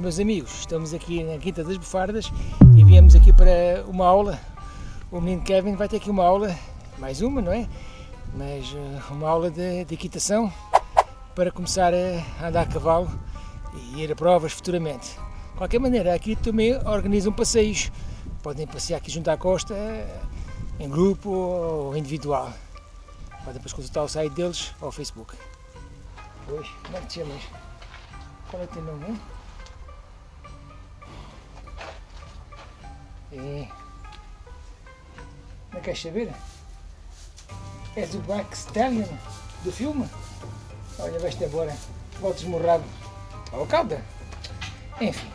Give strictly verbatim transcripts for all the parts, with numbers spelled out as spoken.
meus amigos, estamos aqui na Quinta das Bufardas e viemos aqui para uma aula. O menino Kevin vai ter aqui uma aula, mais uma, não é? Mas uma aula de, de equitação para começar a andar a cavalo e ir a provas futuramente. De qualquer maneira, aqui também organizam passeios. Podem passear aqui junto à costa, em grupo ou individual. Podem depois consultar o site deles ou o Facebook. Pois, como é que te chamas? Qual é o teu nome? É. Não queres saber? És o Black Stallion do filme? Olha, vais-te embora. Voltas-me o rabo. Ou cauda. Enfim.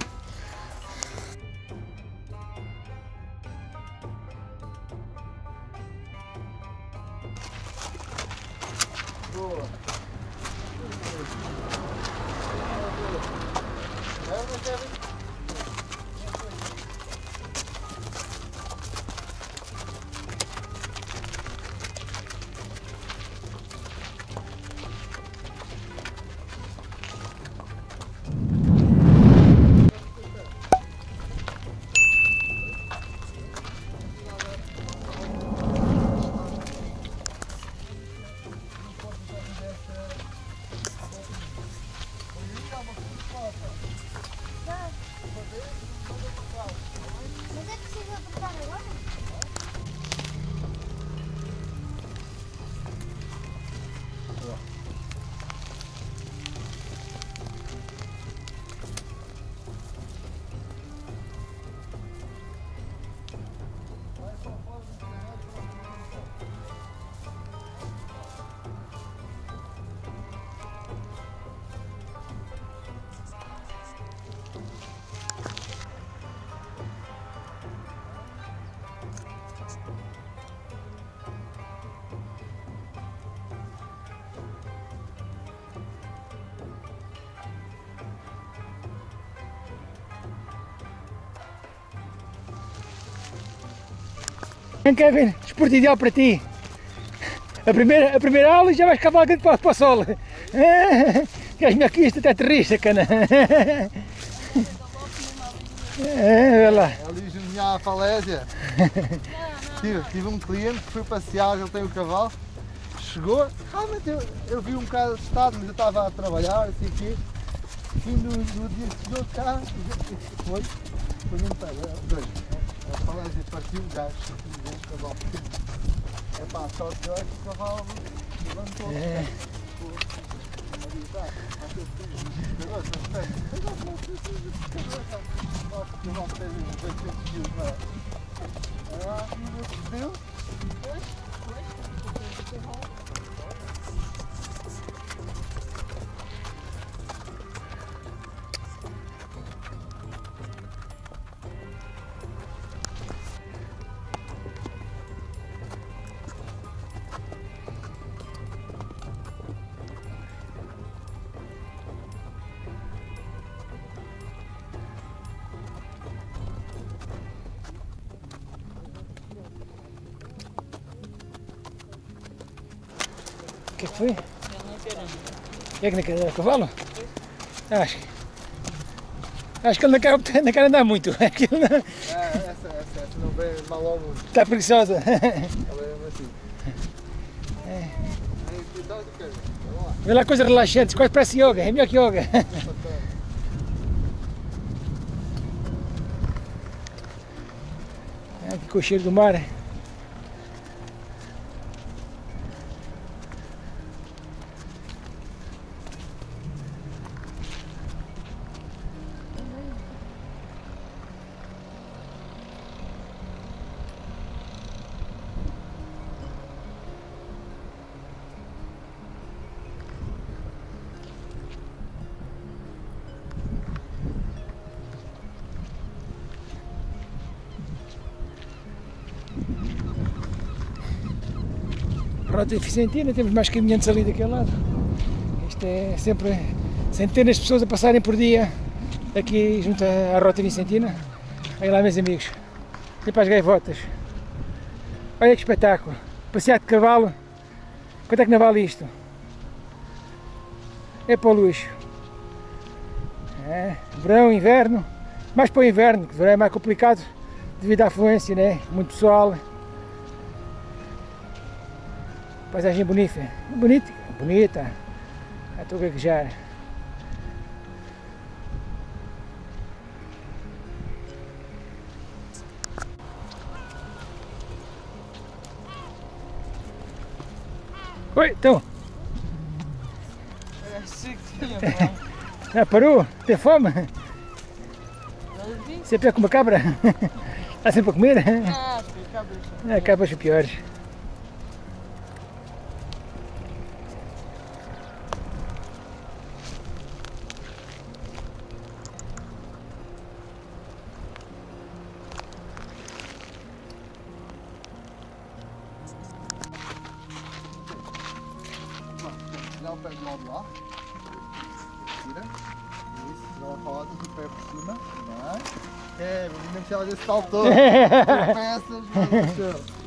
Boa. Mas é preciso apertar agora? Kevin, desporto ideal para ti. A primeira, a primeira aula e já vais cavalgando para, para o sol. Queres minha aqui, isto até aterrista, cana. É, lá. Ali junto à falésia. Tive, tive um cliente que foi passear, ele tem o cavalo, chegou, realmente eu, eu vi um bocado assustado, mas eu estava a trabalhar, assim aqui. E no, no dia que chegou cá, foi, foi muito doido. A falésia partiu, o gajo, o cavalo. É pá, só que eu acho que o cavalo levantou. É. O que foi? É que não quer andar a cavalo? Acho. Acho que ele não quer, não quer andar muito. Aquilo não... É, essa, essa, essa não vem mal ao mundo. Está preguiçosa. Ela é assim. É. Cuidado do quê? Vamos lá. Vê lá coisas relaxantes, quase parece yoga, é melhor que yoga. Aqui com o cheiro do mar. Rota Vicentina, temos mais caminhantes ali daquele lado. Isto é sempre centenas de pessoas a passarem por dia aqui junto à Rota Vicentina. Olha lá, meus amigos, e para as gaivotas. Olha que espetáculo, passear de cavalo. Quanto é que não vale isto? É para o luxo. É, verão, inverno, mais para o inverno, que o verão é mais complicado devido à afluência, né? Muito pessoal. Paisagem bonita, bonita, bonita, estou a gaguejar. Oi, então. Já parou? Tem fome? Sempre é como uma cabra? Está sempre a comer? Ah, cabras. É, cabras são piores. Dá o pé do lado lá. Tira. Isso, dá a roda do pé por cima. Vai. É, o menino que ela desse saltou. Peças, mas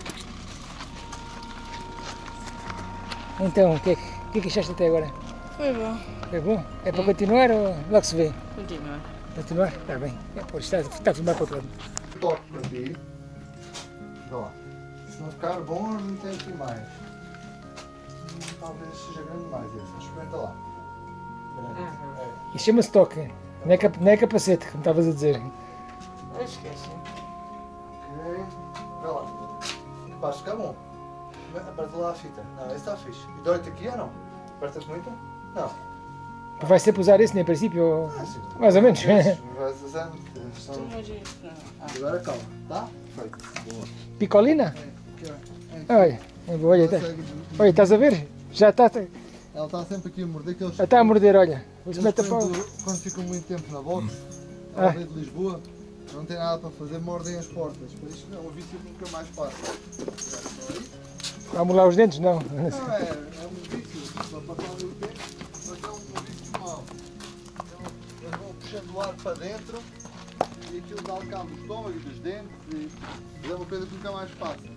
Então, o que, é que, o que é que achaste até agora? Foi bom. É bom? É para continuar ou logo se vê? Continua. Continuar? Está bem. É, pois está, está tudo mais para o outro lado. toque para ti. Vê lá. Se não ficar bom, não tem aqui mais. Talvez seja grande demais esse. Mas experimenta lá. Grande. Uhum. É. Isso chama-se toque. Não é, cap, não é capacete, como estavas a dizer. Eu esqueci. Ok. Vê lá. Capaz de ficar bom. Aperta lá a fita. Não, esse está fixe. E dói-te aqui ou não? Aperta-te muito? Não. Vai sempre usar esse, nem princípio? Ou... Ah, sim. Mais ou menos. Vais usando. Tu São... imagina. Ah. Agora calma. Tá? Feito. Boa. Picolina? É, aqui, ó. Olha, olha, tá, Consegue- olha, estás a ver? Já está, Ela está sempre aqui a morder. Que eles, já está a morder, olha. eles Se mete a pau. quando, quando ficam muito tempo na boxe, Ah. ela veio de Lisboa, não tem nada para fazer, mordem as portas. Por isso é um vício que nunca mais passa. Vai molar os dentes? Não. Não, é, é um vício, só passar o tempo, mas é um vício mau. Então, eles vão puxando o ar para dentro e aquilo dá cá no estômago e dos dentes e é uma coisa que nunca mais passa.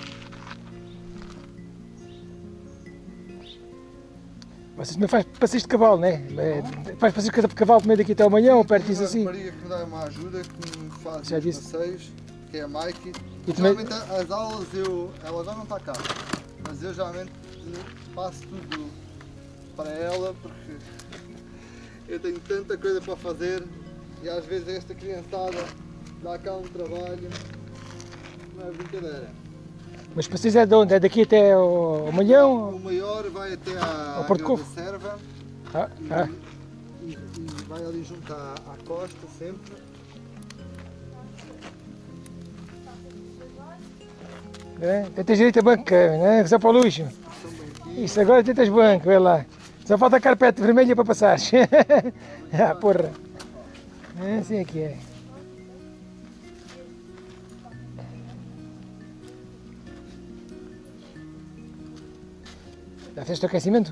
Vocês também faz passeios de cavalo, não é? É, faz passeios de cavalo também daqui até amanhã ou perto disso assim? Uma rapariga que me dá uma ajuda, que me faz Já os disse. passeios, que é a Mikey. E também- Geralmente as aulas, eu, ela agora não está cá, mas eu geralmente passo tudo para ela, porque eu tenho tanta coisa para fazer e às vezes esta criançada dá cá um trabalho, não é brincadeira. Mas passeios é de onde? É daqui até ao Malhão? O maior vai até à Ao Porto Águia da Covo? Serva Ah, e, ah. e- e vai ali junto à, à costa sempre. É, tens direito a banca, não é? Só para o luxo. São bem aqui. Isso, agora tentas banco, vê lá. Só falta a carpete vermelha para passares. Ah, porra. É, assim é que é. Já fizeste o aquecimento?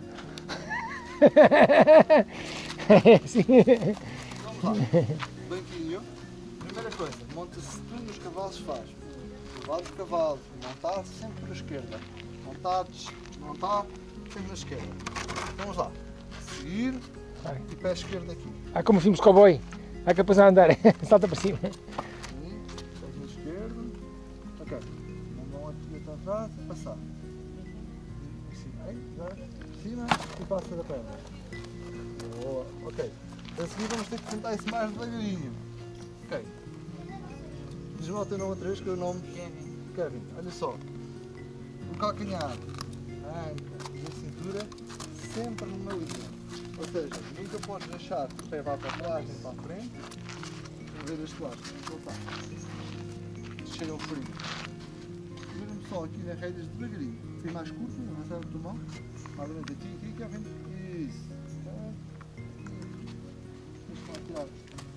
É, sim. Vamos lá. Banquinho. Primeira coisa, monta-se tudo nos cavalos faz. Levar os cavalos, montar sempre para a esquerda. Montar, montar, sempre na esquerda. Vamos lá. Seguir Vai. e pé esquerdo aqui. Ah, como filmes cowboy. Há que a andar. Salta para cima. Aqui, pés na esquerda. Ok. Uma mão aqui até atrás e passar. Assim, aí, vai. Cima e passa da perna. Boa. Ok. A seguir vamos ter que tentar isso mais devagarinho. Ok. Diz-me lá o teu nome outra vez, que é o nome Kevin. Kevin. Olha só. O calcanhar, a anca e a cintura sempre numa linha. Ou seja, nunca podes deixar que o pé vá para trás nem para a frente. Vou ver deste lado, não está. Cheira o frio. Vira-me só aqui nas rédeas devagarinho. Tem mais curto, não vai sair da tua mão. Mais ou menos aqui, aqui, Kevin. Isso. Deixa-me lá tirar.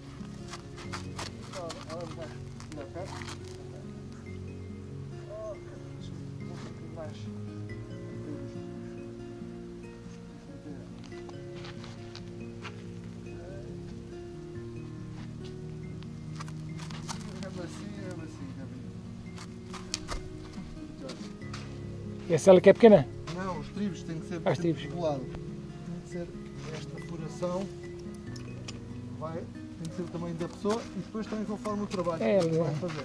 Agora vai tirar perto. Ok. Deixa-me um pouquinho mais. E a cela que é pequena? Não, os tribos têm que ser Ah, os tribos. regulado. Tem que ser esta furação vai, tem que ser o tamanho da pessoa e depois também conforme o trabalho É, que é. vai fazer.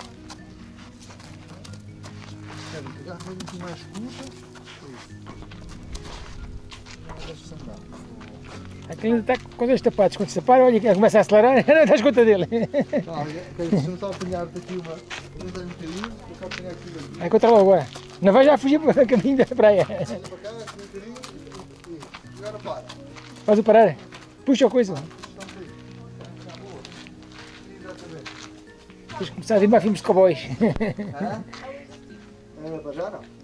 Quero pegar a coisa aqui mais curta. Isso. Deixa-se andar. Aquele está com dois tapados, quando se separa, olha que começa a acelerar, não das conta dele. Não, olha, deixa-me só apanhar-te aqui uma. Vamos dar um bocadinho, vou só apanhar aqui uma. Vai encontrar logo agora. Não vai já fugir para o caminho da praia. Olha para cá, aqui um bocadinho e agora para. Faz o parar. Puxa a coisa. Exatamente. Tens de começar a ver mais filmes de cowboys. Hã? Era para já não?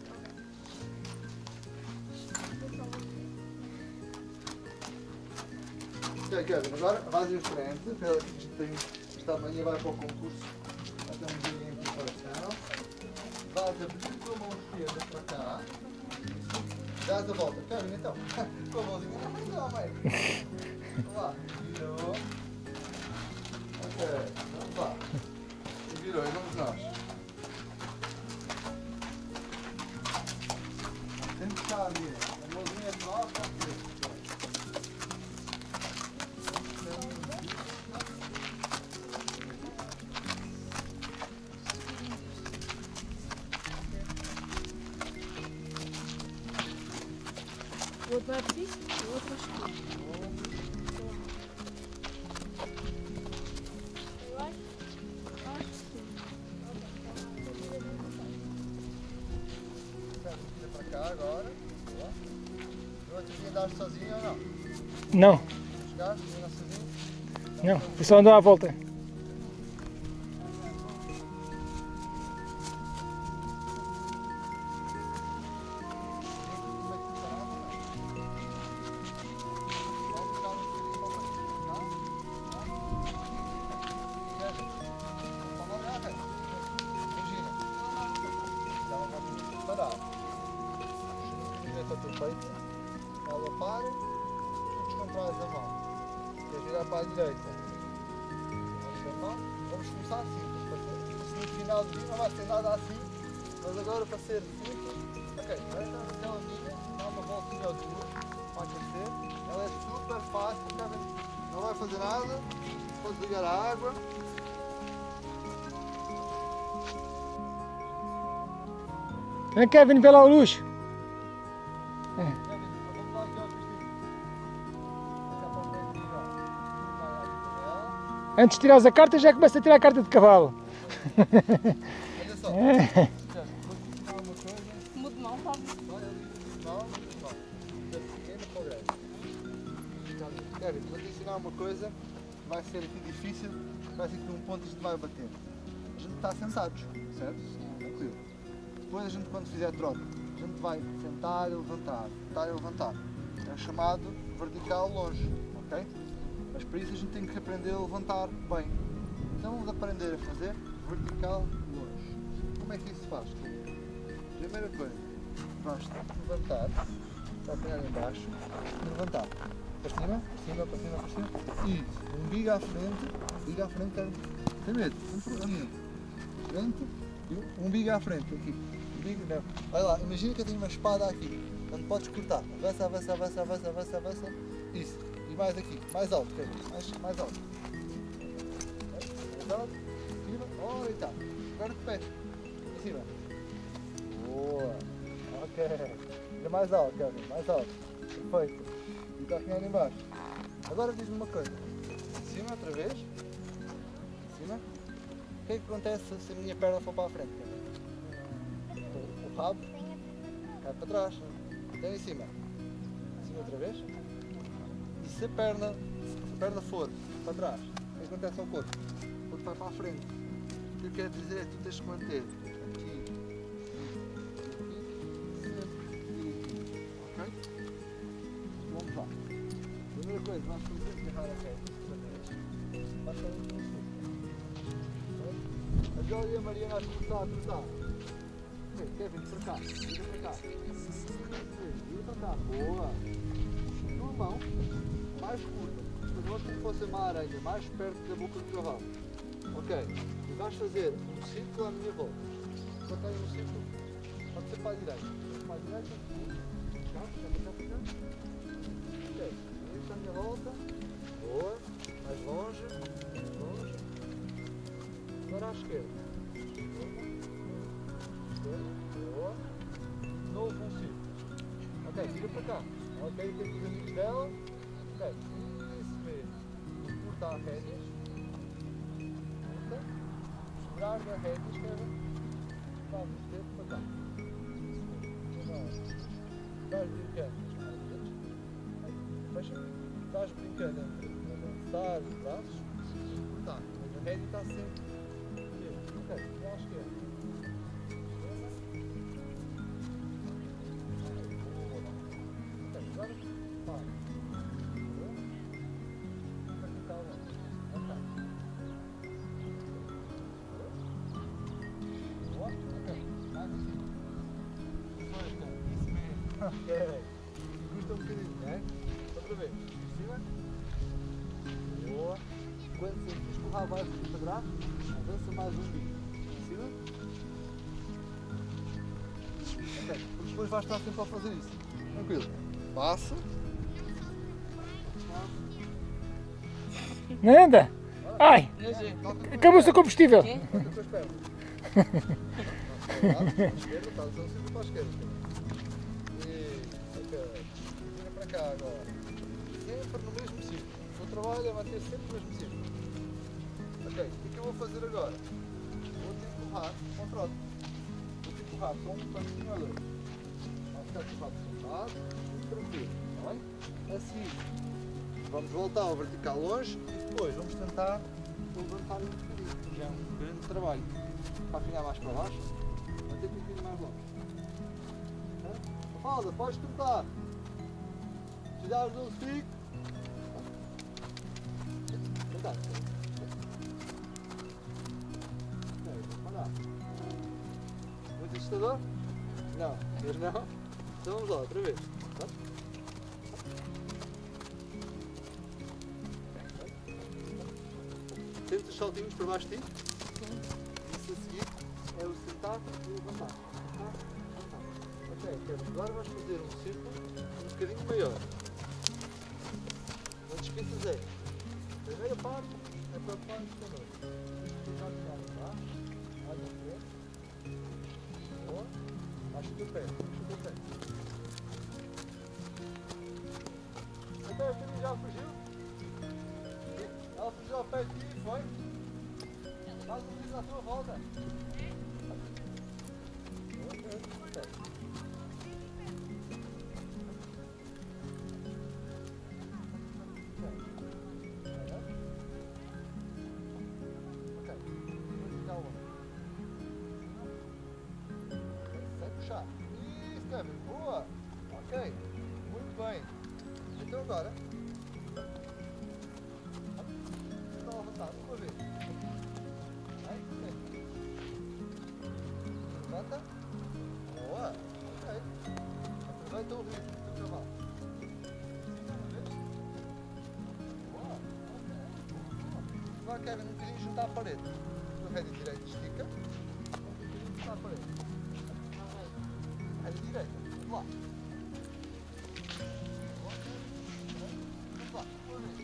Ok, Kevin, agora vais em frente. Isto tem, esta manhã vai para o concurso. Até um dia em preparação. Vais abrir com a mão esquerda para cá. Dás a volta. Kevin, então. Com a mãozinha. Não, não, mãe. Vamos lá. Virou. Ok. Vamos lá. E virou. E vamos nós. Tem que estar ali. A mãozinha de nós para aqui. O outro é preciso, o outro acho que Para cá agora. Boa. No outro dia andaste sozinho ou não? Não, Chegaste, andaste sozinho? não, eu só andou à volta. Ela para, tu descontrais a mão. Queres virar para a direita? Vamos a mão. Vamos começar simples. Se no final do dia não vai ser nada assim, mas agora para ser simples. Ok, agora estamos naquela linha, dá uma voltinha ao duro para aquecer. Ela é super fácil, não vai fazer nada. Podes ligar a água. Vem Kevin, vê lá o luxo. É. Antes de tirares a carta, já começa a tirar a carta de cavalo. Olha só. É. Vou te ensinar uma coisa. muda de mão, sabe? Olha ali, não, não. Da pequena para o grande. Kevin, vou te ensinar uma coisa que vai ser aqui difícil, vai ser aqui um ponto que a gente vai bater. A gente está sentados, certo? Tranquilo. Depois a gente, quando fizer troca, a gente vai sentar e levantar, sentar e levantar. É o chamado vertical longe, ok? Mas para isso a gente tem que aprender a levantar bem. Então vamos aprender a fazer vertical longe. Como é que isso se faz? Primeira coisa, vamos levantar, para apanhar em baixo e levantar. Para cima, para cima, para cima, para cima. Isso, umbigo à frente, umbigo à frente, cara. Tem medo, não tem problema nenhum. Frente e o umbigo à frente, aqui. Umbigo, não. Olha lá, imagina que eu tenho uma espada aqui. Onde podes cortar. Avança, avança, avança, avança, avança, avança. Isso. E mais aqui, mais alto, Kevin. Mais, mais alto. Mais alto. Em cima. Oh, e tá. Agora de pé. Em cima. Boa. Ok. Ainda mais alto, Kevin. Mais alto. Perfeito. E está aqui em baixo. Agora diz-me uma coisa. Em cima, outra vez. Em cima. O que é que acontece se a minha perna for para a frente, Kevin? O rabo cai para trás. Então em cima. Em cima outra vez. E se a perna, se a perna for para trás, o que acontece ao corpo? O corpo vai para a frente. O que eu quero dizer é que tu tens que manter aqui, aqui, sempre e aqui. Ok? Vamos lá. Primeira coisa, nós temos que agarrar a perna. Vai fazer um segundo. A Jolie e a Mariana a começar a cruzar. Kevin, para cá. Vira para cá. Vira para cá. Boa. Uma mão mais curta. Fazemos como se fosse uma aranha, mais perto da boca do cavalo. Ok. E vais fazer um círculo à minha volta. Quando tenho um círculo, pode ser para a direita. Para a direita. Cá, cá, cá, cá. Ok. Isso à minha volta. Boa. Mais longe. Mais longe. Agora à esquerda. Esquerda. Boa. De novo um círculo. Ok, vira para cá. Ok, tem os amigos dela. Ok, isso mesmo. Curta a rédeas. Curta. Segurar a rédeas, Kevin. Vamos ter para cá. Agora. Vais brincando. Fecha. Vais brincando entre levantar os braços e cortar. Mas a rédea está sempre. Ok, e à esquerda. Agora, para. Vertical, ok. Boa, ok. Mais assim. Isso mesmo. Ok. Curta um bocadinho, né? Outra vez. Por cima. Boa. Quando sentires que o rabo vai para trás, avança mais um bico. Por cima. Ok. Depois vais estar sempre a fazer isso. Tranquilo. Passa. Anda! Ai! Acabou-se o combustível! Toca com as pernas. Para a esquerda, está a sempre para a esquerda. E, ok. Vira para cá agora. Sempre no mesmo sítio. O seu trabalho é manter sempre no mesmo sítio. Ok, o que eu vou fazer agora? Vou-te empurrar com o trote. Vou-te empurrar com um passinho a dois. Vai ficar de fato sentado. Tranquilo, está bem? Assim, vamos voltar ao vertical longe e depois vamos tentar levantar um bocadinho. Já é um grande trabalho. Para afinar mais para baixo, vai ter que ir um bocadinho mais longe. Pausa, podes tentar. Se dares um stick. Tentar. Ok, vamos parar. Muito assustador? Não, mas não. Então vamos lá, outra vez. Tá? Sente os saltinhos por baixo de ti. Isso a seguir é o sentar e o levantar. Sentar, levantar. Ok, Kevin, agora vais fazer um círculo um bocadinho maior. Não te esqueças é. A primeira parte é para a parte da noite. Já tirar embaixo. Olha a frente. Boa. Baixa o teu pé. Baixa o teu pé. Até a Kevin já fugiu. Ela fugiu ao pé de ti, foi? Faz um vídeo à tua volta. Ok. Sem puxar. Isso, Kevin. Boa. Ok. Muito bem. Então agora. Tenta levantar uma vez. Vai, ok. Levanta. Boa. Ok. Aproveita o ritmo do cavalo. Fica uma vez. Boa. Ok. Agora, Kevin, um bocadinho junto à parede. A rédea direita estica. Um bocadinho junto à parede. Rédea direita. Vamos lá. Vamos lá. Uma vez.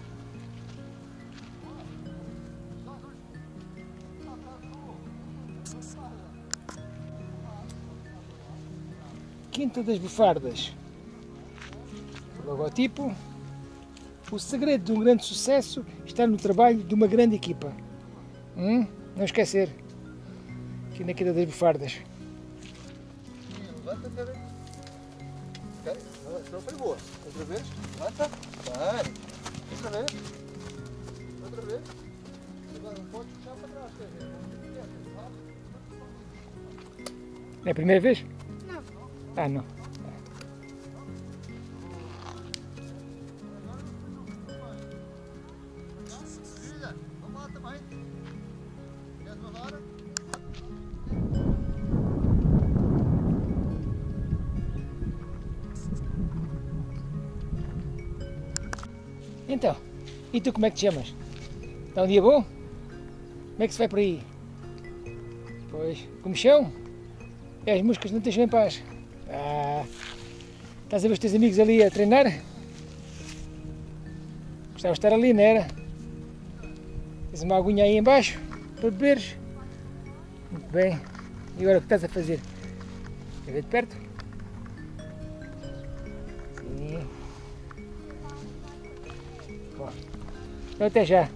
Quinta das Bufardas. O logotipo. O segredo de um grande sucesso está no trabalho de uma grande equipa. Hum? Não esquecer. Aqui na Quinta das Bufardas. Levanta, Kevin. Ok, não foi boa. Outra vez. Levanta. Bem. Outra vez. Outra vez. Agora não podes puxar para trás, Kevin. É a primeira vez? Não. Ah, não. Filha, vamos lá também. Queres uma vara? Então, e tu como é que te chamas? Está um dia bom? Como é que se vai por aí? Pois, comichão? É, as moscas não te deixam em paz. Ah, estás a ver os teus amigos ali a treinar? Gostavas de estar ali, não era? Tens uma aguinha aí embaixo para beberes. Muito bem. E agora o que estás a fazer? Quer ver de perto? Sim. Bom. Então até já.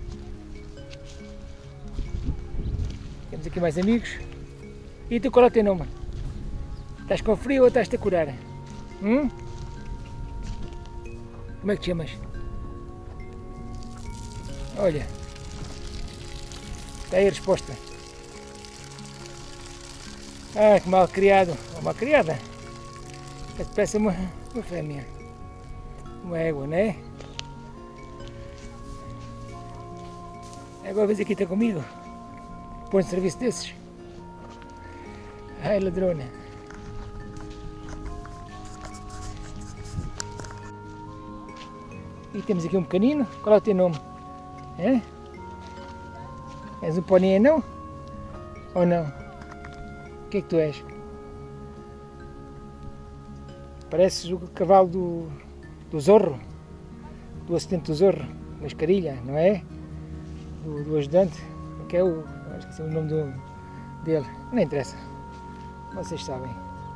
Temos aqui mais amigos. E tu, qual é o teu nome? Estás com frio ou estás-te a curar? Hum? Como é que te chamas? Olha. Está aí a resposta. Ah, que mal criado. Ou mal criada. Esta parece uma, uma fêmea. Uma égua, não é? Agora vês aqui está comigo. Põe serviço desses. Ai, ladrona. E temos aqui um pequenino. Qual é o teu nome? É? És um pony não? Ou não? O que é que tu és? Pareces o cavalo do, do Zorro. Do assistente do Zorro. Mascarilha, não é? Do, do ajudante. Que é o... Acho que é o nome do, dele. Não interessa. Vocês sabem.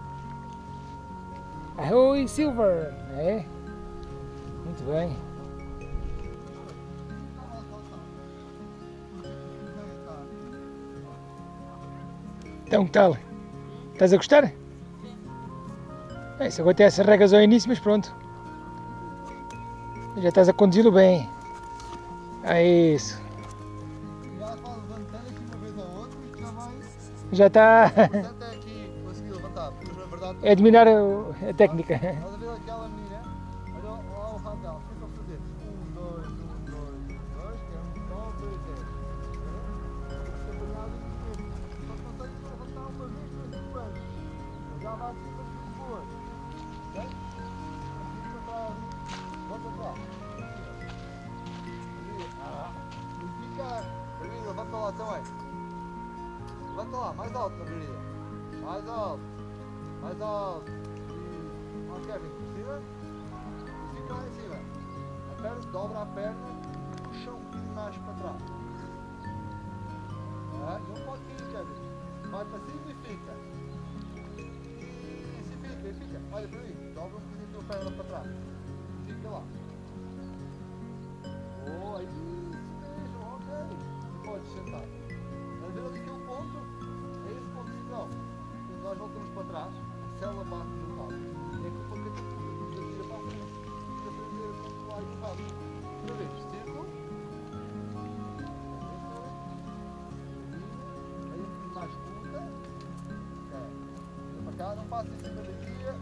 Ahoy Silver! É? Muito bem. Então, que tal? Estás a gostar? É, isso agora tem essas regras ao início, mas pronto. Já estás a conduzi-lo bem. É isso. Já vai levantando aqui uma vez ou outra e já vai. Já está. Até aqui conseguir levantar, porque na verdade. É admirar a, a técnica. Estás a ver aquela menina? Olha lá o rabo dela, o que é que eu vou fazer? Um, dois, um, dois, um, dois, que é um, dois, dois, dez. Estou apanhado e mesmo. Só consegue levantar uma vez por cinco anos. Já vai acima de cinco boas. Ok? Aqui para trás. Volta para lá. Ah, e fica. Margarida, levanta lá também. Levanta lá, mais alto, Margarida. Mais alto. Mais alto. E. Ó, Kevin, por cima. E fica lá em cima. A perna, dobra a perna e puxa um bocadinho mais para trás. Ah, não pode cair, Kevin. Vai para cima e fica. Isso, e fica, e fica. Olha para mim. Dobra um bocadinho a perna para trás. Fica lá. Oh, é isso mesmo, ok. Podes sentar. Estás a ver ali aquele ponto? É esse ponto final. Quando nós voltamos para trás, a célula bate no lado. É que o paquete tira para a frente. Fica a aprender a controlar o lado. Outra vez, círculo. Aí um bocadinho mais curta. Ok. Vira para cá, não passa em cima da guia.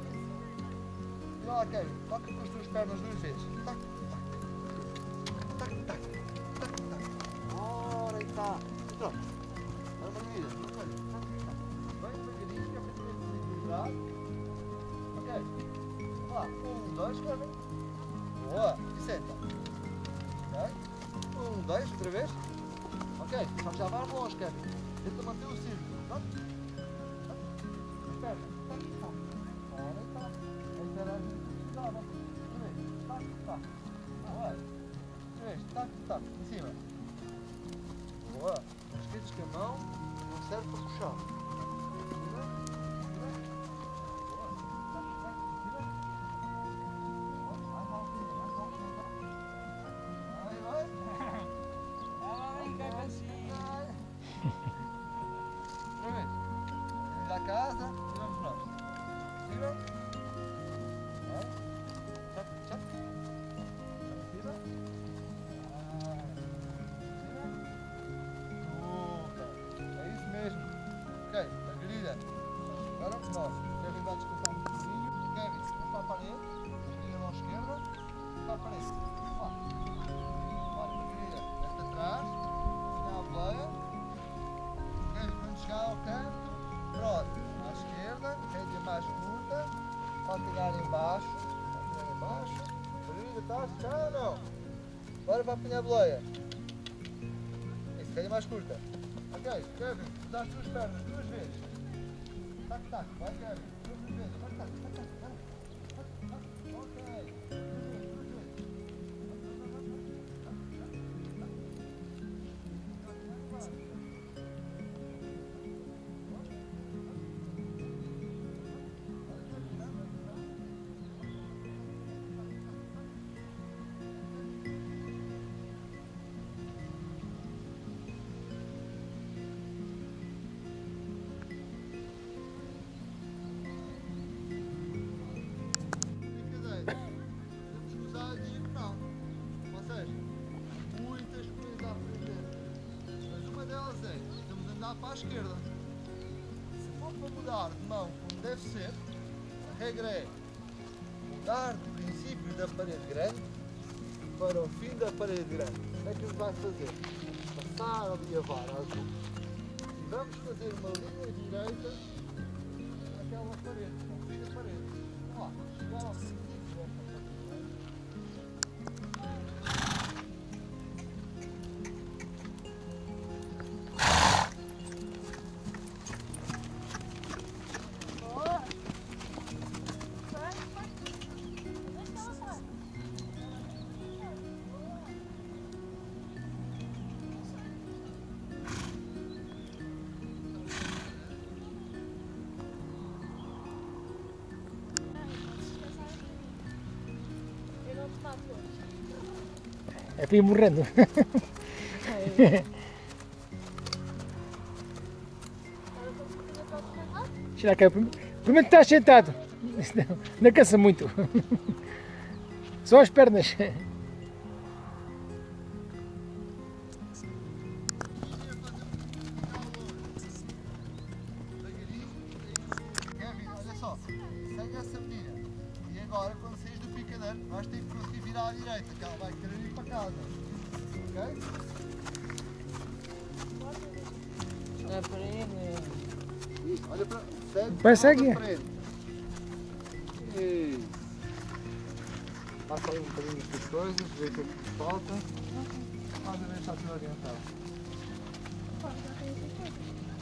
E lá, Kevin, toca com as tuas pernas duas vezes. Tac, tac. Tac, tac, tac, tac. Ora, aí está. E pronto. Agora, Margarida, tac, tac, tac. Bem devagarinho, que é para ter esse equilibrado. Ok. Vamos lá. Um, dois, Kevin. Boa. E senta. Ok. Um, dois, outra vez. Ok. Só que já vai longe, Kevin. Tenta manter o círculo. Pronto. As pernas. Tac, tac. Ora, aí está. Esta era a gente que precisava. Outra vez. Tac, tac. Boa. Tac, tac, em cima. Boa. Esqueces que a mão não serve para puxar. Tira, tira. Boa. Tac, tac, tira. Boa. Mais altinho, mais altinho. Vai, vai. Ai, cabecinha. Outra vez. Vamos à casa e vamos nós. Tira. Vai. Tchac, tchac. Tira. É isso mesmo. Ok, Margarida. Agora nós. Kevin vai descansar um bocadinho. Kevin, vai para a parede. Margarida mão esquerda. Para a parede. Vá. Vai, Margarida. Mete atrás. Apanha a boleia. Kevin, quando chegar ao canto. Pronto. À esquerda. Rédea mais curta. Pode pegar em baixo. Pode pegar em baixo. Margarida, está a chegar ou não? Agora vai apanhar a boleia. Isso, rédea mais curta. Ok, Kevin, dá as tuas pernas duas vezes. Tac, tac, vai, Kevin. Duas vezes. Tac, tac, tac, tac. Tac, tac. Ok. Duas vezes, duas vezes. virar para a esquerda. Se for para mudar de mão como deve ser, a regra é mudar do princípio da parede grande para o fim da parede grande. O que é que ele vai fazer? Passar ali a vara azul e vamos fazer uma linha direita naquela parede, no fim da parede. Vamos lá, chegar ao princípio desta parede grande. Boa. Vai, vai. Deixa ela sair. Eu não te mato hoje. É para ir morrendo. Agora vamos correr para o outro lado. Tira cá. Primeiro estás sentado. Não, não cansa muito. Só as pernas. Kevin, olha só, segue essa menina. E agora, quando saís do picadeiro, vais ter que conseguir virar à direita, que ela vai querer ir para casa. Ok? Não é para ele. Isso, olha para. Segue. Vai, segue. para frente. Isso. Passa aí um bocadinho das coisas, vê o que é que te falta. Mais ou menos está tudo orientado. Pô, já tem essas coisas.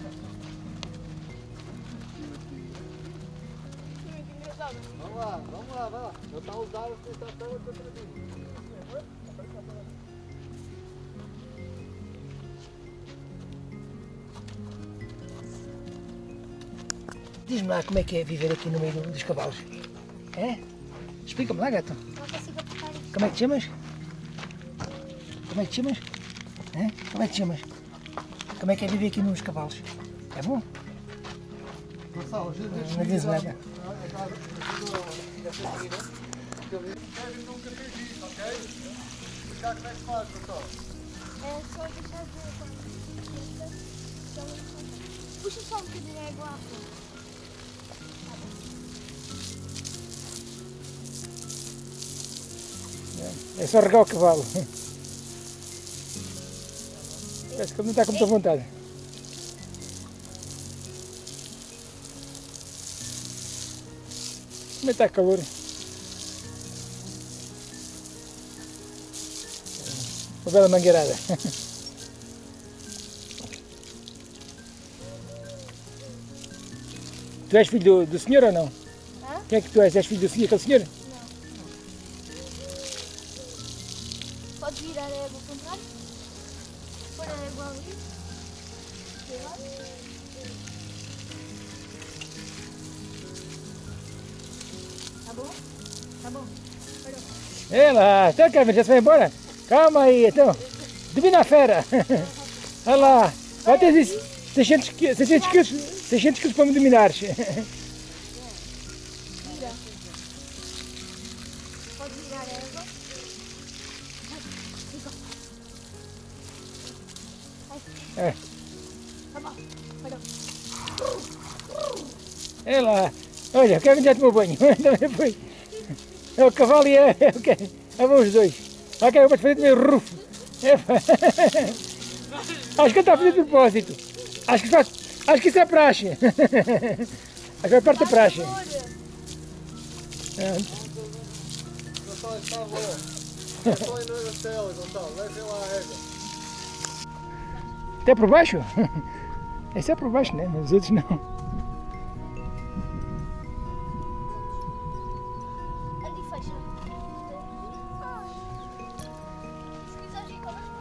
Muito engraçado. Vamos lá, vamos lá, vai lá. Eu estou a usar a sensação outra vez. Diz-me lá como é que é viver aqui no meio dos cavalos. É? Explica-me lá, gato. Não consigo apertar isto. Como é que te chamas? Como é que te chamas? É? Como é que te chamas? Como é que é viver aqui nos cavalos? É bom? Gonçalo, já deixa Não diz nada. Kevin nunca fez isso, ok? Já como é que se faz, Gonçalo? É só deixar de quando. Puxa só um bocadinho a água à frente. É só regar o cavalo. Parece que ele não está com muita vontade. Como é que está calor? Uma bela mangueirada. Tu és filho do, do senhor ou não? Hã? Quem é que tu és? És filho do senhor, aquele senhor? Pode virar a água ao contrário. Pôr a água ali. Virar. Tá bom? Tá bom. Parou. É lá, então Kevin, já se vai embora? Calma aí, então. Divina a fera. Olha lá, vai ter isso. seiscentos quilos, seiscentos quilos, seiscentos quilos para me dominares. Vira. Pode virar a água. Vai, fica. É, Tá bom. Parou. é lá. Olha, o Kevin já tomou banho. Também foi. É o cavalo e é, é o Kevin. É bom os dois. Ok, eu vou te fazer meio rufo. É, acho que ele está a fazer de propósito. Acho que, faz, acho que isso é praxe. Acho que é parte da praxe. É. Gonçalo, está bom. É só ir na tela, Gonçalo. Leve lá a régua. Até por baixo? Esse é por baixo, né? Mas os outros não. Ali fecha. Se quiseres ir com as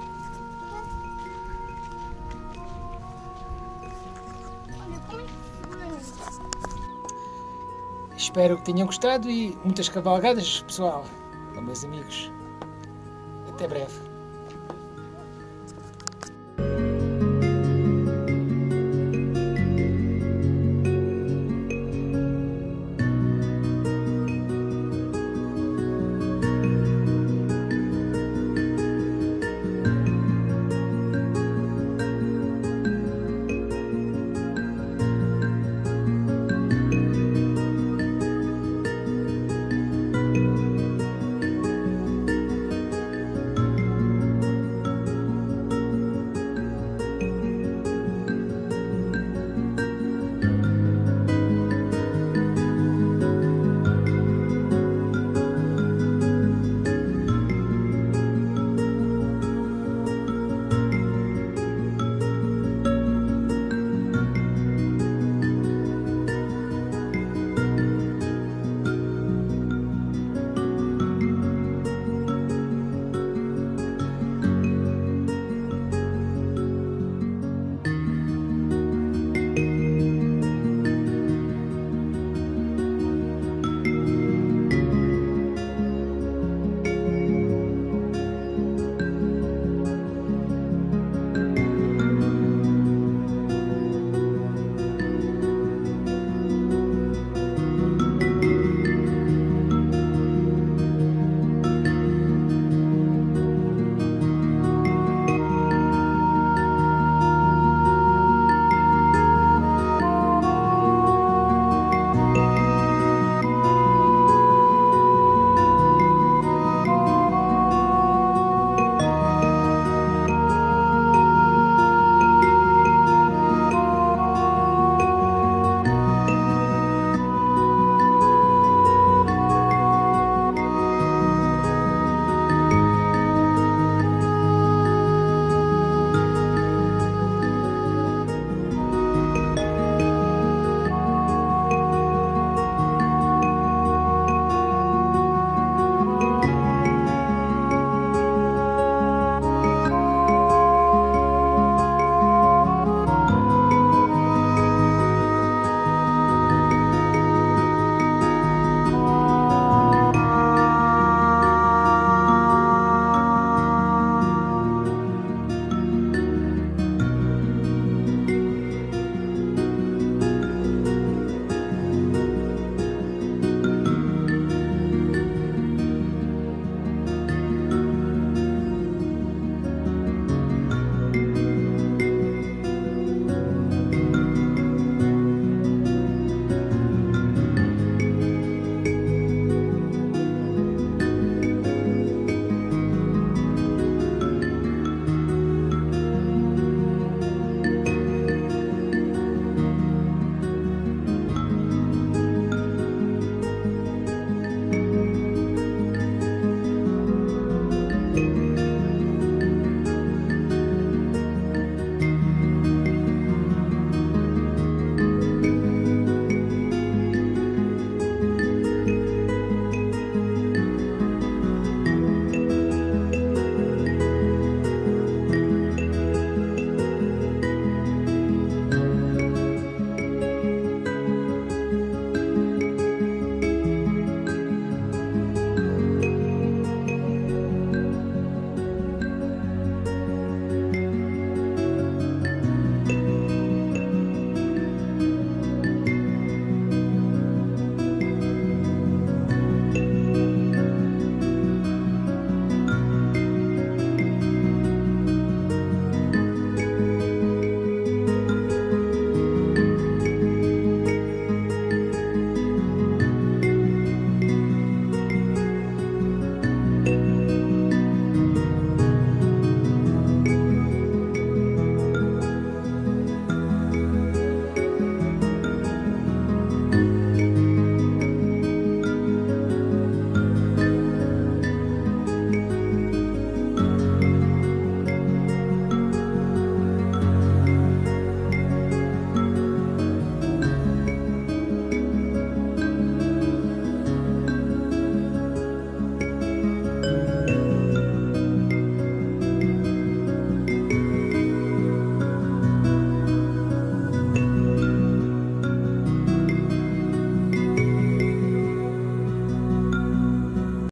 Olha, como é que segura nisso? Espero que tenham gostado e muitas cavalgadas, pessoal. Meus amigos. Até breve.